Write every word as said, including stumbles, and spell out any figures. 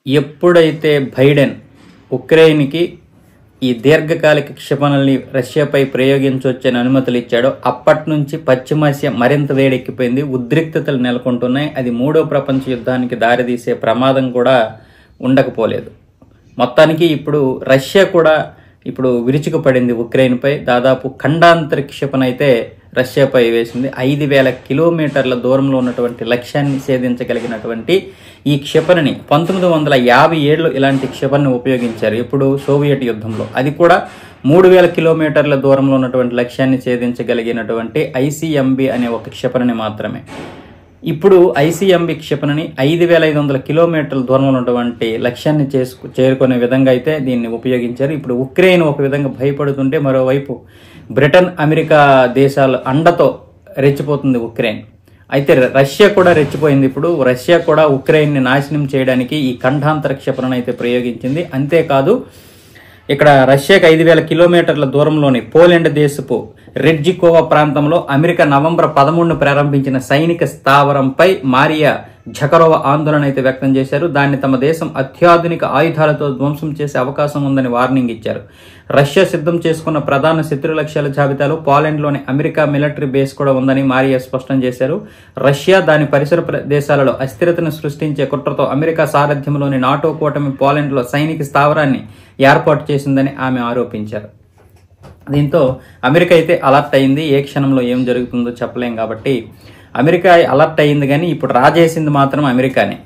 ఎప్పుడైతే బైడెన్ ఉక్రెయిన్కి ఈ దీర్ఘకాలిక క్షిపణుల్ని రష్యాపై ప్రయోగించవచ్చని అనుమతులు ఇచ్చాడో అప్పటి నుంచి పశ్చిమాసియా మరింత వేడెక్కిపోయింది. ఉద్రిక్తతలు నెలకొంటున్నాయి. అది మూడో ప్రపంచ యుద్ధానికి దారితీసే ప్రమాదం కూడా ఉండకపోలేదు. మొత్తానికి ఇప్పుడు రష్యా కూడా ఇప్పుడు విరుచుకుపడింది ఉక్రెయిన్పై. దాదాపు ఖండాంతర క్షిపణి అయితే రష్యాపై వేసింది. ఐదు వేల కిలోమీటర్ల దూరంలో ఉన్నటువంటి లక్ష్యాన్ని ఛేదించగలిగినటువంటి ఈ క్షిపణిని పంతొమ్మిది వందల యాభై ఏడులో ఇలాంటి క్షిపణిని ఉపయోగించారు. ఇప్పుడు సోవియట్ యుద్ధంలో అది కూడా మూడు వేల కిలోమీటర్ల దూరంలో ఉన్నటువంటి లక్ష్యాన్ని ఛేదించగలిగినటువంటి ఐసీఎంబీ అనే ఒక క్షిపణిని మాత్రమే. ఇప్పుడు ఐసీఎంబీ క్షిపణిని ఐదు వేల ఐదు వందల కిలోమీటర్ల దూరంలో ఉన్నటువంటి లక్ష్యాన్ని చేసుకు చేరుకునే విధంగా అయితే దీన్ని ఉపయోగించారు. ఇప్పుడు ఉక్రెయిన్ ఒక విధంగా భయపడుతుంటే మరోవైపు బ్రిటన్, అమెరికా దేశాల అండతో రెచ్చిపోతుంది ఉక్రెయిన్. అయితే రష్యా కూడా రెచ్చిపోయింది. ఇప్పుడు రష్యా కూడా ఉక్రెయిన్ని నాశనం చేయడానికి ఈ ఖండాంతర క్షిపణిని అయితే ప్రయోగించింది. అంతేకాదు ఇక్కడ రష్యాకి ఐదు వేల కిలోమీటర్ల దూరంలోని పోలాండ్ దేశపు రెడ్జికోవా ప్రాంతంలో అమెరికా నవంబర్ పదమూడును ప్రారంభించిన సైనిక స్థావరంపై మారియా జకరోవా ఆందోళన అయితే వ్యక్తం చేశారు. దాన్ని తమ దేశం అత్యాధునిక ఆయుధాలతో ధ్వంసం చేసే అవకాశం ఉందని వార్నింగ్ ఇచ్చారు. రష్యా సిద్ధం చేసుకున్న ప్రధాన శత్రు లక్ష్యాల జాబితాలో పోలాండ్లోని అమెరికా మిలిటరీ బేస్ కూడా ఉందని మారియా స్పష్టం చేశారు. రష్యా దాని పరిసర దేశాలలో అస్థిరతను సృష్టించే కుట్రతో అమెరికా సారథ్యంలోని నాటో కూటమి పోలాండ్లో సైనిక స్థావరాన్ని ఏర్పాటు చేసిందని ఆమె ఆరోపించారు. దీంతో అమెరికా అయితే అలర్ట్ అయింది. ఏ క్షణంలో ఏం జరుగుతుందో చెప్పలేం కాబట్టి అమెరికా అలర్ట్ అయింది. కానీ ఇప్పుడు రాజేసింది మాత్రం అమెరికానే.